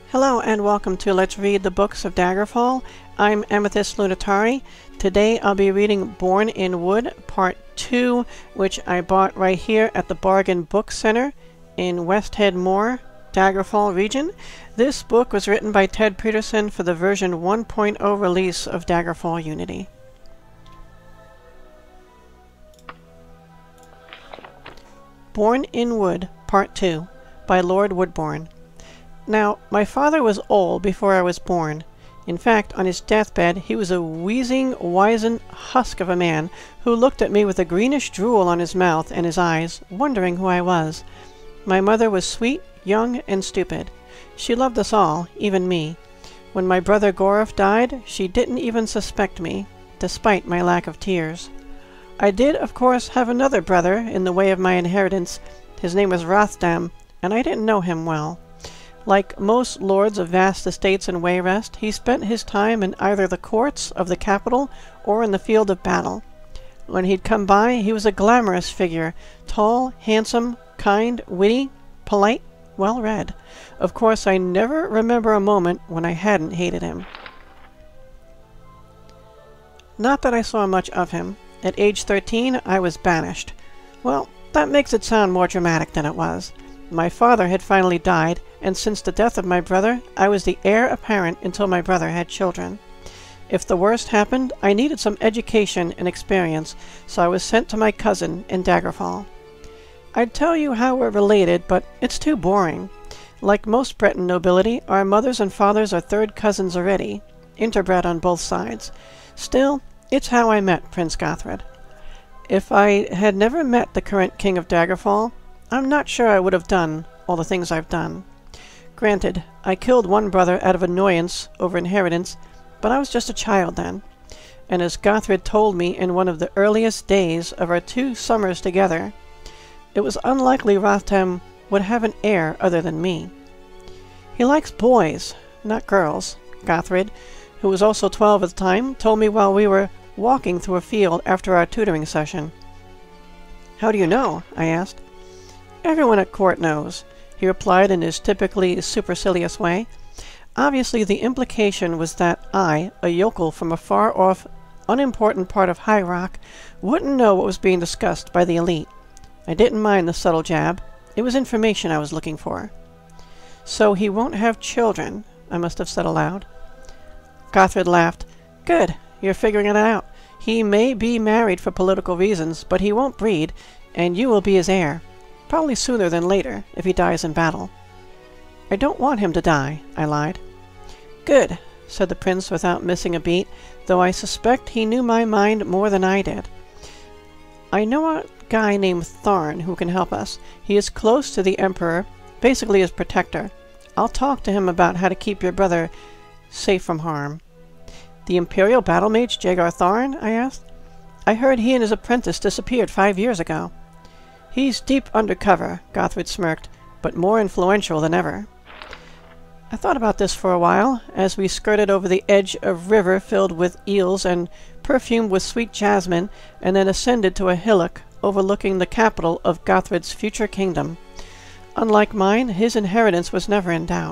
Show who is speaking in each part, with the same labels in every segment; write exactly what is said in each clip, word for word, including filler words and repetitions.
Speaker 1: Hello and welcome to Let's Read the Books of Daggerfall. I'm Amethyst Lunitari. Today I'll be reading Bourn in Wood, Part two, which I bought right here at the Bargain Book Center in West Head Moor, Daggerfall region. This book was written by Ted Peterson for the version one point oh release of Daggerfall Unity. Bourn in Wood, Part two, by Lord Woodbourne. Now, my father was old before I was born. In fact, on his deathbed, he was a wheezing, wizened husk of a man who looked at me with a greenish drool on his mouth and his eyes, wondering who I was. My mother was sweet, young, and stupid. She loved us all, even me. When my brother Gorif died, she didn't even suspect me, despite my lack of tears. I did, of course, have another brother in the way of my inheritance. His name was Rathdam, and I didn't know him well. Like most lords of vast estates in Wayrest, he spent his time in either the courts of the capital or in the field of battle. When he'd come by, he was a glamorous figure, tall, handsome, kind, witty, polite, well-read. Of course, I never remember a moment when I hadn't hated him. Not that I saw much of him. At age thirteen, I was banished. Well, that makes it sound more dramatic than it was. My father had finally died, and since the death of my brother, I was the heir apparent until my brother had children. If the worst happened, I needed some education and experience, so I was sent to my cousin in Daggerfall. I'd tell you how we're related, but it's too boring. Like most Breton nobility, our mothers and fathers are third cousins already, interbred on both sides. Still, it's how I met Prince Gothred. If I had never met the current king of Daggerfall, I'm not sure I would have done all the things I've done. Granted, I killed one brother out of annoyance over inheritance, but I was just a child then. And as Gothred told me in one of the earliest days of our two summers together, it was unlikely Rathdam would have an heir other than me. He likes boys, not girls, Gothred, who was also twelve at the time, told me while we were walking through a field after our tutoring session. "How do you know?" I asked. "Everyone at court knows," he replied in his typically supercilious way. Obviously the implication was that I, a yokel from a far-off, unimportant part of High Rock, wouldn't know what was being discussed by the elite. I didn't mind the subtle jab. It was information I was looking for. "So he won't have children," I must have said aloud. Gothred laughed. "Good, you're figuring it out. He may be married for political reasons, but he won't breed, and you will be his heir. Probably sooner than later, if he dies in battle." "I don't want him to die," I lied. "Good," said the prince without missing a beat, though I suspect he knew my mind more than I did. "I know a guy named Tharn who can help us. He is close to the Emperor, basically his protector. I'll talk to him about how to keep your brother safe from harm." "The Imperial battle mage Jagar Tharn?" I asked. "I heard he and his apprentice disappeared five years ago." "He's deep undercover," Gothred smirked, "but more influential than ever." I thought about this for a while, as we skirted over the edge of river filled with eels and perfumed with sweet jasmine, and then ascended to a hillock overlooking the capital of Gothred's future kingdom. Unlike mine, his inheritance was never in doubt.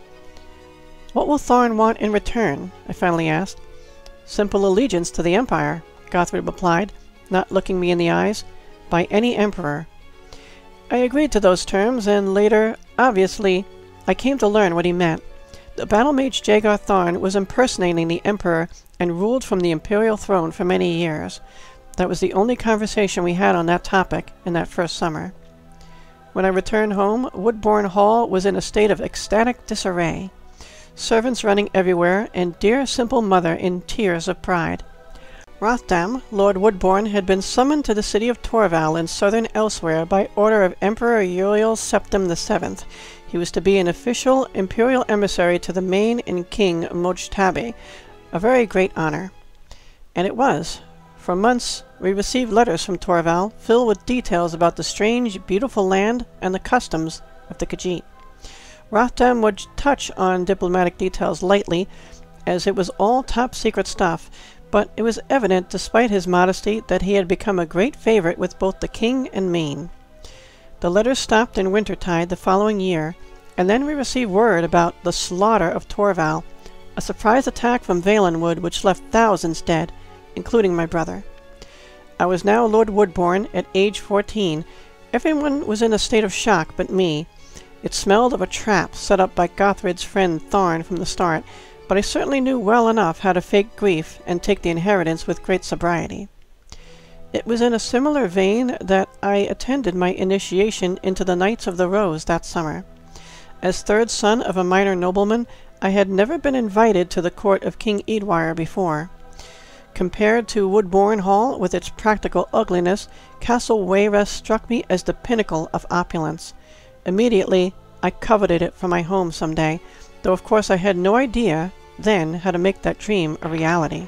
Speaker 1: "What will Tharn want in return?" I finally asked. "Simple allegiance to the Empire," Gothred replied, not looking me in the eyes. "By any emperor." I agreed to those terms, and later, obviously, I came to learn what he meant. The battle mage Jagar Tharn was impersonating the emperor and ruled from the imperial throne for many years. That was the only conversation we had on that topic in that first summer. When I returned home, Woodbourne Hall was in a state of ecstatic disarray. Servants running everywhere, and dear simple mother in tears of pride. Rathdam, Lord Woodbourne, had been summoned to the city of Torval in southern Elsewhere by order of Emperor Uriel Septim the Seventh. He was to be an official imperial emissary to the Main and King Mojtabe, a very great honor. And it was. For months we received letters from Torval filled with details about the strange, beautiful land and the customs of the Khajiit. Rathdam would touch on diplomatic details lightly, as it was all top-secret stuff, but it was evident, despite his modesty, that he had become a great favorite with both the king and Main. The letters stopped in wintertide the following year, and then we received word about the slaughter of Torval, a surprise attack from Valenwood which left thousands dead, including my brother. I was now Lord Woodbourne at age fourteen. Everyone was in a state of shock but me. It smelled of a trap set up by Gothred's friend Tharn from the start, but I certainly knew well enough how to fake grief and take the inheritance with great sobriety. It was in a similar vein that I attended my initiation into the Knights of the Rose that summer. As third son of a minor nobleman, I had never been invited to the court of King Eadwire before. Compared to Woodbourne Hall, with its practical ugliness, Castle Wayrest struck me as the pinnacle of opulence. Immediately, I coveted it for my home some day, though of course I had no idea then how to make that dream a reality.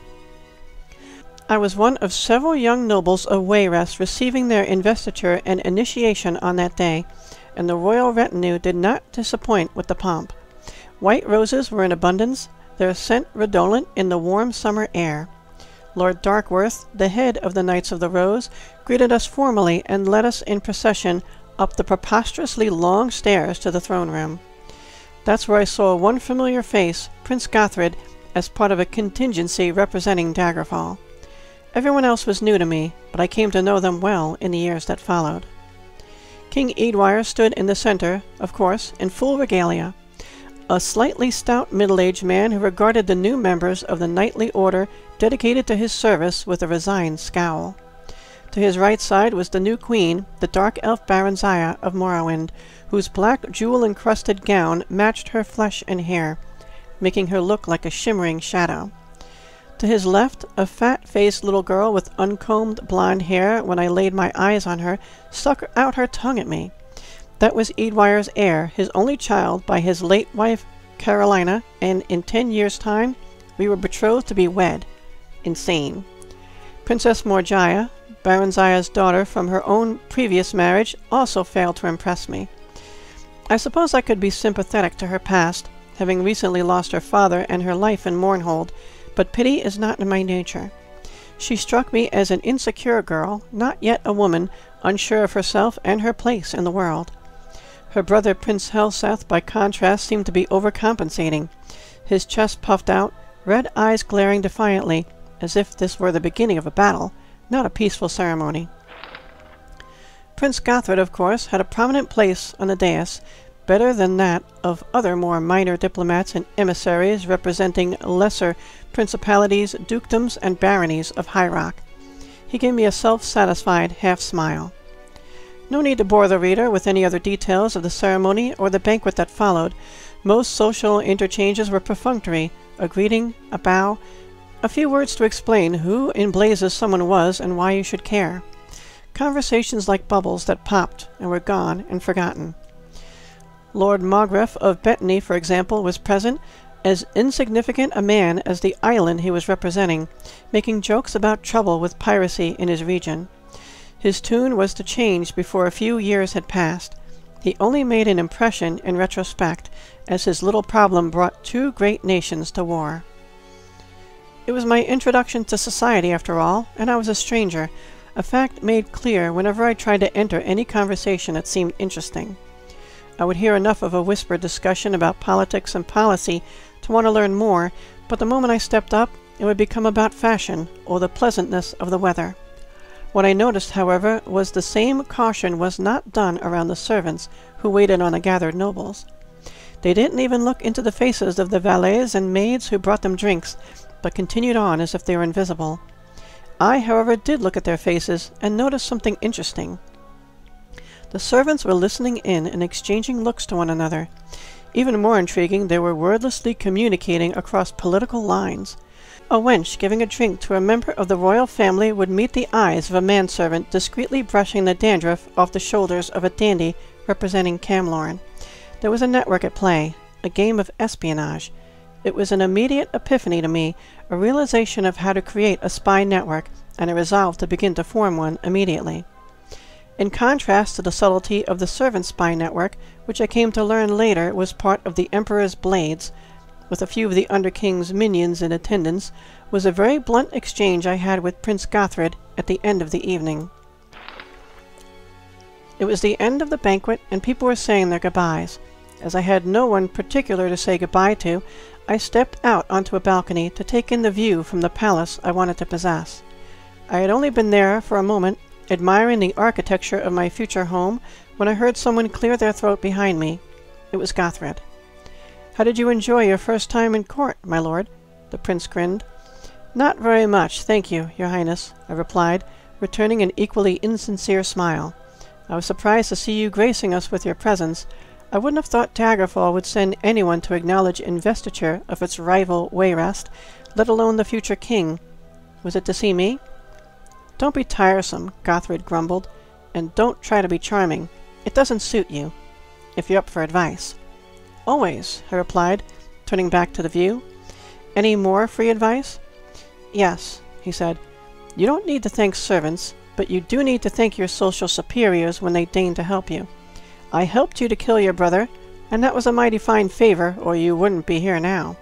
Speaker 1: I was one of several young nobles of Wayrest receiving their investiture and initiation on that day, and the royal retinue did not disappoint with the pomp. White roses were in abundance, their scent redolent in the warm summer air. Lord Darkworth, the head of the Knights of the Rose, greeted us formally and led us in procession up the preposterously long stairs to the throne room. That's where I saw one familiar face, Prince Gothred, as part of a contingency representing Daggerfall. Everyone else was new to me, but I came to know them well in the years that followed. King Eadwire stood in the center, of course, in full regalia, a slightly stout middle-aged man who regarded the new members of the knightly order dedicated to his service with a resigned scowl. To his right side was the new queen, the dark elf Baronziah of Morrowind, whose black jewel-encrusted gown matched her flesh and hair, making her look like a shimmering shadow. To his left, a fat-faced little girl with uncombed blonde hair, when I laid my eyes on her, stuck out her tongue at me. That was Eadwire's heir, his only child by his late wife Carolina, and in ten years' time we were betrothed to be wed. Insane. Princess Morgiah, Baronziah's daughter from her own previous marriage, also failed to impress me. I suppose I could be sympathetic to her past, having recently lost her father and her life in Mournhold, but pity is not in my nature. She struck me as an insecure girl, not yet a woman, unsure of herself and her place in the world. Her brother Prince Helseth, by contrast, seemed to be overcompensating, his chest puffed out, red eyes glaring defiantly, as if this were the beginning of a battle, not a peaceful ceremony. Prince Gothred, of course, had a prominent place on the dais, better than that of other more minor diplomats and emissaries representing lesser principalities, dukedoms, and baronies of High Rock. He gave me a self-satisfied half-smile. No need to bore the reader with any other details of the ceremony or the banquet that followed. Most social interchanges were perfunctory, a greeting, a bow, a few words to explain who in blazes someone was and why you should care. Conversations like bubbles that popped and were gone and forgotten. Lord Mogref of Bettany, for example, was present, as insignificant a man as the island he was representing, making jokes about trouble with piracy in his region. His tune was to change before a few years had passed. He only made an impression in retrospect, as his little problem brought two great nations to war. It was my introduction to society, after all, and I was a stranger, a fact made clear whenever I tried to enter any conversation that seemed interesting. I would hear enough of a whispered discussion about politics and policy to want to learn more, but the moment I stepped up, it would become about fashion or the pleasantness of the weather. What I noticed, however, was the same caution was not done around the servants who waited on the gathered nobles. They didn't even look into the faces of the valets and maids who brought them drinks, but continued on as if they were invisible. I, however, did look at their faces and noticed something interesting. The servants were listening in and exchanging looks to one another. Even more intriguing, they were wordlessly communicating across political lines. A wench giving a drink to a member of the royal family would meet the eyes of a manservant discreetly brushing the dandruff off the shoulders of a dandy representing Camlorn. There was a network at play, a game of espionage. It was an immediate epiphany to me, a realization of how to create a spy network, and a resolve to begin to form one immediately. In contrast to the subtlety of the servant spy network, which I came to learn later was part of the Emperor's Blades, with a few of the Underking's minions in attendance, was a very blunt exchange I had with Prince Gothred at the end of the evening. It was the end of the banquet, and people were saying their goodbyes. As I had no one particular to say goodbye to, I stepped out onto a balcony to take in the view from the palace I wanted to possess. I had only been there for a moment, admiring the architecture of my future home, when I heard someone clear their throat behind me. It was Gothred. "How did you enjoy your first time in court, my lord?" The prince grinned. "Not very much, thank you, your highness," I replied, returning an equally insincere smile. "I was surprised to see you gracing us with your presence. I wouldn't have thought Daggerfall would send anyone to acknowledge investiture of its rival Wayrest, let alone the future king. Was it to see me?" "Don't be tiresome," Gothred grumbled, "and don't try to be charming. It doesn't suit you. If you're up for advice." "Always," I replied, turning back to the view. "Any more free advice?" "Yes," he said. "You don't need to thank servants, but you do need to thank your social superiors when they deign to help you. I helped you to kill your brother, and that was a mighty fine favor, or you wouldn't be here now.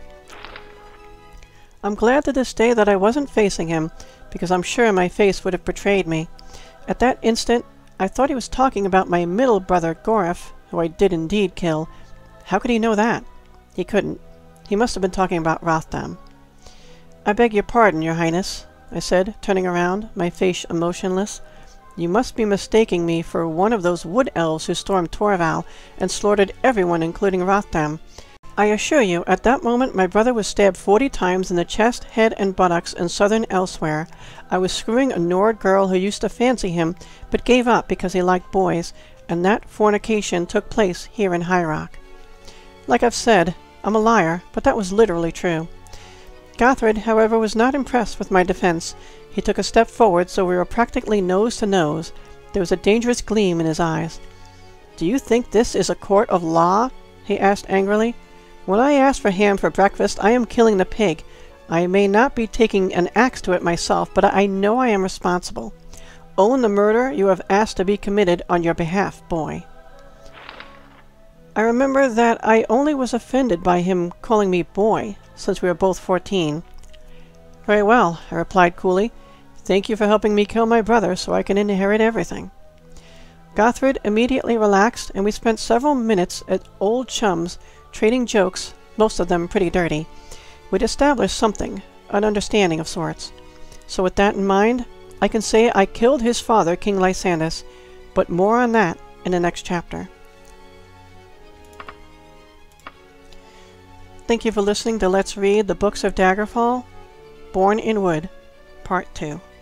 Speaker 1: I'm glad to this day that I wasn't facing him, because I'm sure my face would have betrayed me. At that instant, I thought he was talking about my middle brother, Gorif, who I did indeed kill. How could he know that? He couldn't. He must have been talking about Rothdam. "I beg your pardon, your highness," I said, turning around, my face emotionless. "You must be mistaking me for one of those wood elves who stormed Torval and slaughtered everyone, including Rothdam. I assure you, at that moment my brother was stabbed forty times in the chest, head, and buttocks in southern Elsewhere. I was screwing a Nord girl who used to fancy him, but gave up because he liked boys, and that fornication took place here in High Rock. Like I've said, I'm a liar, but that was literally true." Gothred, however, was not impressed with my defense. He took a step forward, so we were practically nose to nose. There was a dangerous gleam in his eyes. "Do you think this is a court of law?" he asked angrily. "When I ask for ham for breakfast, I am killing the pig. I may not be taking an axe to it myself, but I know I am responsible. Own the murder you have asked to be committed on your behalf, boy." I remember that I only was offended by him calling me boy, since we were both fourteen. "Very well," I replied coolly. "Thank you for helping me kill my brother so I can inherit everything." Gothred immediately relaxed, and we spent several minutes at old chums, trading jokes, most of them pretty dirty. We'd established something, an understanding of sorts. So with that in mind, I can say I killed his father, King Lysandus, but more on that in the next chapter. Thank you for listening to Let's Read the Books of Daggerfall, Bourn in Wood, Part two.